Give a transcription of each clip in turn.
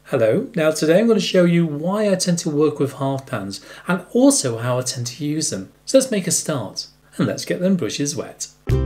Hello, now today I'm going to show you why I tend to work with half pans and also how I tend to use them. So let's make a start and let's get them brushes wet.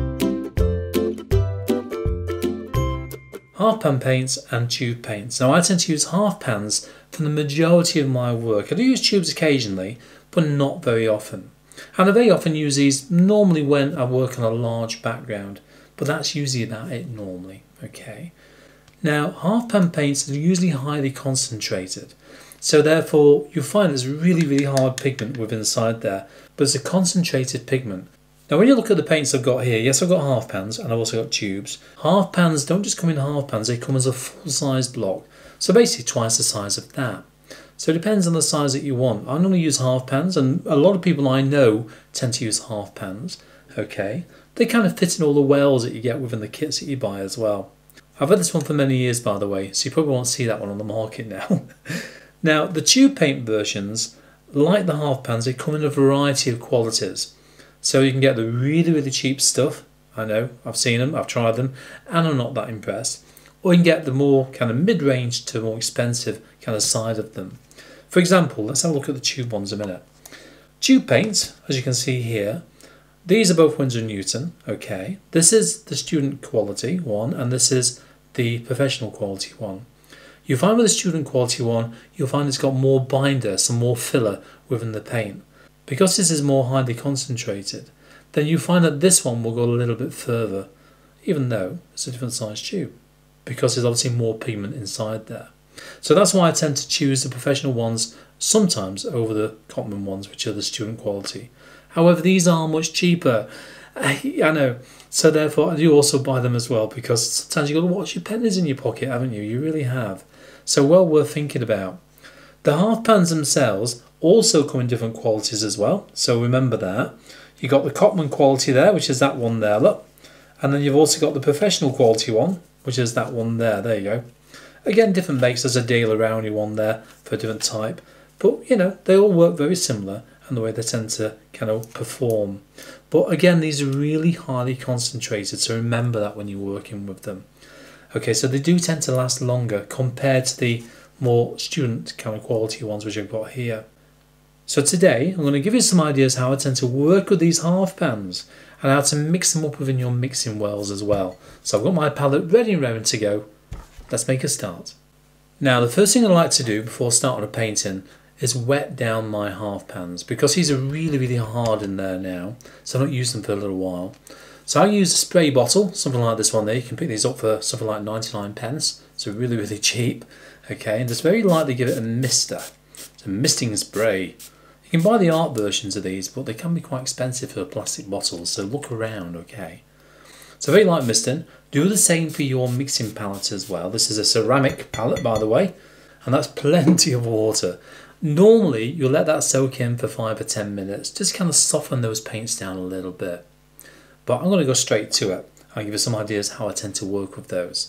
Half pan paints and tube paints. Now I tend to use half pans for the majority of my work. I do use tubes occasionally, but not very often. And I very often use these normally when I work on a large background, but that's usually about it normally, okay? Now, half pan paints are usually highly concentrated, so therefore you'll find there's really hard pigment within inside there, but it's a concentrated pigment. Now when you look at the paints I've got here, yes, I've got half pans and I've also got tubes. Half pans don't just come in half pans, they come as a full-size block, so basically twice the size of that. So it depends on the size that you want. I normally use half pans, and a lot of people I know tend to use half pans, okay? They kind of fit in all the wells that you get within the kits that you buy as well. I've had this one for many years, by the way, so you probably won't see that one on the market now. Now, the tube paint versions, like the half pans, they come in a variety of qualities. So you can get the really cheap stuff. I know, I've seen them, I've tried them, and I'm not that impressed. Or you can get the more kind of mid-range to more expensive kind of side of them. For example, let's have a look at the tube ones a minute. Tube paints, as you can see here, these are both Winsor & Newton, okay. This is the student quality one, and this is the professional quality one. You'll find with the student quality one, you'll find it's got more binder, some more filler within the paint. Because this is more highly concentrated, then you find that this one will go a little bit further, even though it's a different size tube, because there's obviously more pigment inside there. So that's why I tend to choose the professional ones sometimes over the common ones, which are the student quality. However, these are much cheaper. I know. So therefore, I do also buy them as well, because sometimes you've got to watch your pennies in your pocket, haven't you? You really have. So well worth thinking about. The half pans themselves also come in different qualities as well. So remember that. You've got the Cotman quality there, which is that one there, look. And then you've also got the professional quality one, which is that one there. There you go. Again, different makes. There's a Dale Around one there for a different type. But, you know, they all work very similar and the way they tend to kind of perform. But again, these are really highly concentrated, so remember that when you're working with them. Okay, so they do tend to last longer compared to the more student kind of quality ones which I've got here. So today, I'm going to give you some ideas how I tend to work with these half pans and how to mix them up within your mixing wells as well. So I've got my palette ready and raring to go. Let's make a start. Now, the first thing I like to do before starting a painting is wet down my half pans, because these are really hard in there now, so I don't use them for a little while. So I use a spray bottle, something like this one there. You can pick these up for something like 99 pence, so really cheap. Okay, and just very lightly give it a mister. It's a misting spray. You can buy the art versions of these, but they can be quite expensive for plastic bottles, so look around, okay. So very light misting. Do the same for your mixing palette as well. This is a ceramic palette, by the way, and that's plenty of water. Normally, you'll let that soak in for 5 or 10 minutes, just kind of soften those paints down a little bit. But I'm going to go straight to it. I'll give you some ideas how I tend to work with those.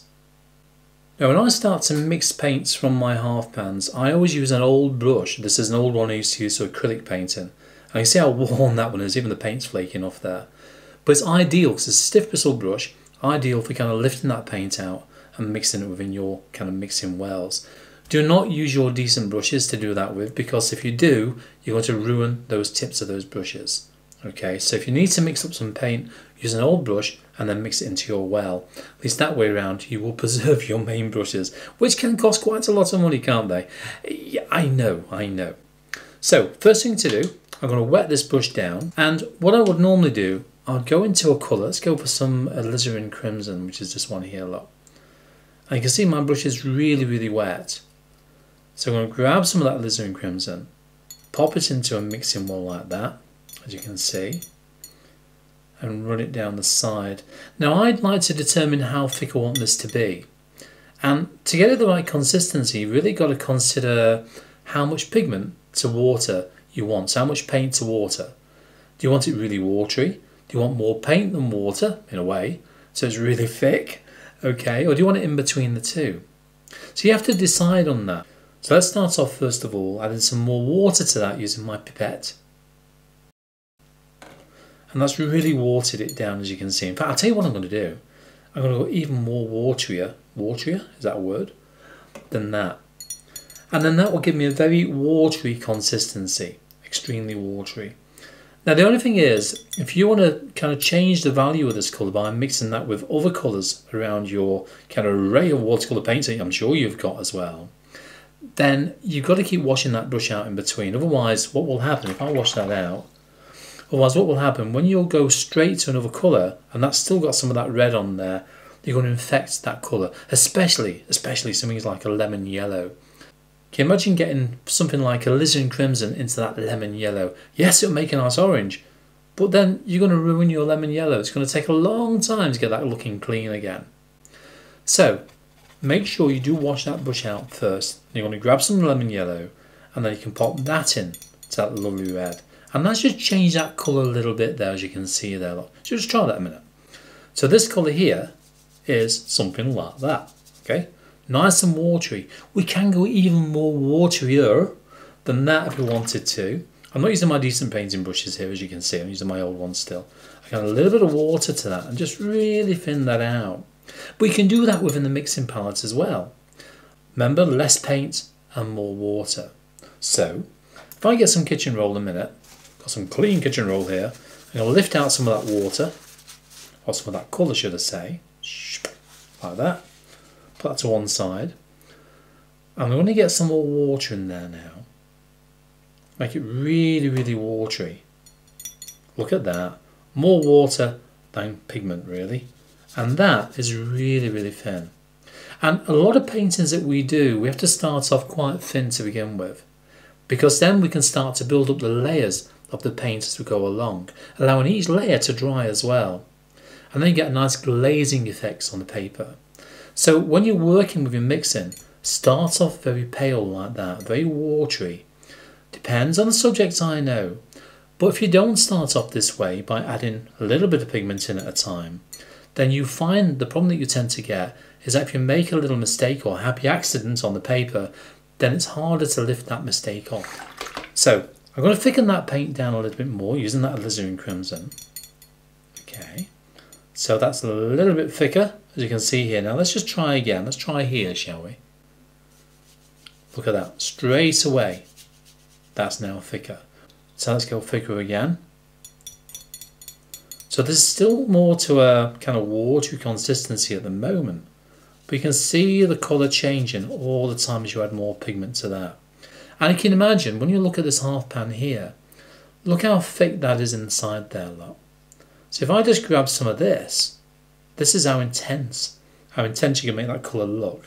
Now, when I start to mix paints from my half pans, I always use an old brush. This is an old one I used to use for acrylic painting. And you see how worn that one is, even the paint's flaking off there. But it's ideal because it's a stiff bristle brush, ideal for kind of lifting that paint out and mixing it within your kind of mixing wells. Do not use your decent brushes to do that with, because if you do, you're going to ruin those tips of those brushes. Okay, so if you need to mix up some paint, use an old brush and then mix it into your well. At least that way around, you will preserve your main brushes, which can cost quite a lot of money, can't they? Yeah, I know. So, first thing to do, I'm going to wet this brush down, and what I would normally do, I'd go into a colour. Let's go for some alizarin crimson, which is this one here, look. And you can see my brush is really wet. So I'm going to grab some of that alizarin crimson, pop it into a mixing well like that, as you can see, and run it down the side. Now I'd like to determine how thick I want this to be. And to get it the right consistency, you really got to consider how much pigment to water you want, so how much paint to water. Do you want it really watery? Do you want more paint than water, in a way, so it's really thick? Okay, or do you want it in between the two? So you have to decide on that. So let's start off first of all adding some more water to that using my pipette. And that's really watered it down, as you can see. In fact, I'll tell you what I'm going to do. I'm going to go even more waterier, is that a word? Than that. And then that will give me a very watery consistency, extremely watery. Now the only thing is, if you want to kind of change the value of this colour by mixing that with other colours around your kind of array of watercolour paints that I'm sure you've got as well, then you've got to keep washing that brush out in between. Otherwise, what will happen, if I wash that out, otherwise what will happen, when you'll go straight to another colour, and that's still got some of that red on there, you're going to infect that colour, especially something like a lemon yellow. Can you imagine getting something like a alizarin crimson into that lemon yellow? Yes, it'll make a nice orange, but then you're going to ruin your lemon yellow. It's going to take a long time to get that looking clean again. So make sure you do wash that brush out first. You're going to grab some lemon yellow, and then you can pop that in to that lovely red. And that's just change that colour a little bit there, as you can see there. Look. So just try that a minute. So this colour here is something like that. Okay, nice and watery. We can go even more waterier than that if we wanted to. I'm not using my decent painting brushes here, as you can see. I'm using my old ones still. I got a little bit of water to that and just really thin that out. But you can do that within the mixing palette as well. Remember, less paint and more water. So if I get some kitchen roll in a minute, got some clean kitchen roll here, I'm going to lift out some of that water, or some of that colour should I say, like that. Put that to one side. I'm going to get some more water in there now. Make it really, really watery. Look at that. More water than pigment, really. And that is really, really thin. And a lot of paintings that we do, we have to start off quite thin to begin with, because then we can start to build up the layers of the paint as we go along, allowing each layer to dry as well. And then you get nice glazing effects on the paper. So when you're working with your mixing, start off very pale like that, very watery. Depends on the subject, I know. But if you don't start off this way by adding a little bit of pigment in at a time, then you find the problem that you tend to get is that if you make a little mistake or happy accident on the paper, then it's harder to lift that mistake off. So I'm going to thicken that paint down a little bit more using that alizarin crimson. Okay, so that's a little bit thicker, as you can see here. Now let's just try again. Let's try here, shall we? Look at that, straight away. That's now thicker. So let's go thicker again. So there's still more to a kind of watery consistency at the moment, but you can see the colour changing all the time as you add more pigment to that. And you can imagine, when you look at this half pan here, look how thick that is inside there, look. So if I just grab some of this, this is how intense you can make that colour look.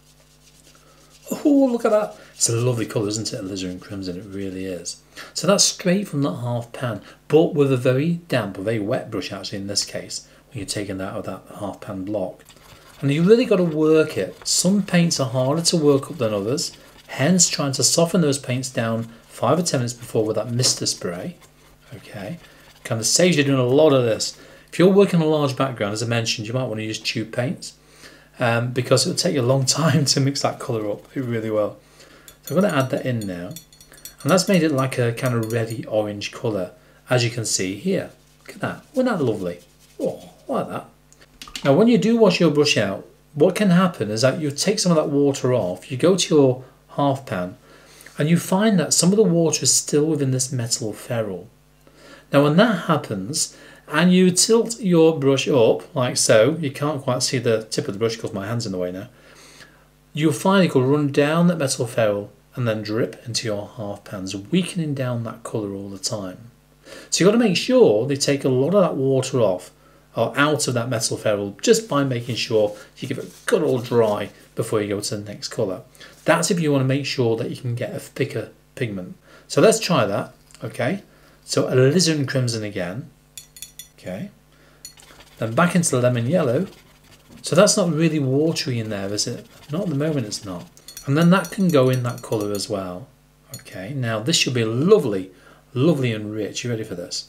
Oh, look at that. It's a lovely colour, isn't it? Alizarin crimson, it really is. So that's straight from that half pan, but with a very damp, a very wet brush actually in this case, when you're taking that out of that half pan block. And you really got to work it. Some paints are harder to work up than others, hence trying to soften those paints down 5 or 10 minutes before with that mister spray. Okay, kind of saves you doing a lot of this. If you're working on a large background, as I mentioned, you might want to use tube paints, because it'll take you a long time to mix that colour up. It really will. So I'm going to add that in now, and that's made it like a kind of reddy orange colour, as you can see here. Look at that. Wasn't that lovely? Oh, like that. Now when you do wash your brush out, what can happen is that you take some of that water off, you go to your half pan, and you find that some of the water is still within this metal ferrule. Now when that happens, and you tilt your brush up like so, you can't quite see the tip of the brush because my hand's in the way now, you'll find it will run down that metal ferrule and then drip into your half pans, weakening down that colour all the time. So you've got to make sure they take a lot of that water off or out of that metal ferrule just by making sure you give it a good old dry before you go to the next colour. That's if you want to make sure that you can get a thicker pigment. So let's try that. Okay, so alizarin crimson again. Okay, then back into the lemon yellow. So that's not really watery in there, is it? Not at the moment, it's not. And then that can go in that colour as well. Okay, now this should be lovely, lovely and rich. You ready for this?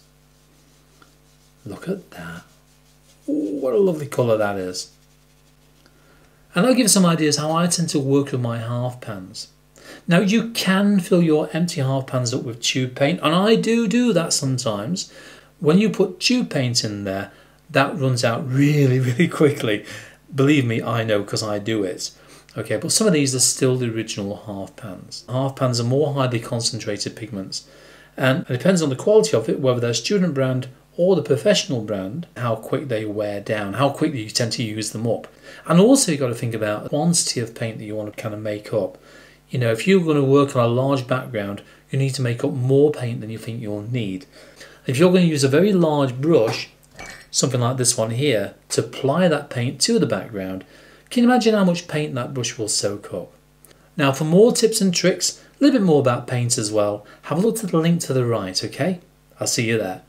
Look at that. Ooh, what a lovely colour that is. And I'll give you some ideas how I tend to work with my half pans. Now you can fill your empty half pans up with tube paint, and I do that sometimes. When you put tube paint in there, that runs out really, really quickly. Believe me, I know, because I do it. Okay, but some of these are still the original half pans. Half pans are more highly concentrated pigments, and it depends on the quality of it, whether they're student brand or the professional brand, how quick they wear down, how quickly you tend to use them up. And also you've got to think about the quantity of paint that you want to kind of make up. You know, if you're going to work on a large background, you need to make up more paint than you think you'll need. If you're going to use a very large brush, something like this one here, to apply that paint to the background, can you imagine how much paint that brush will soak up? Now for more tips and tricks, a little bit more about paint as well, have a look to the link to the right, okay? I'll see you there.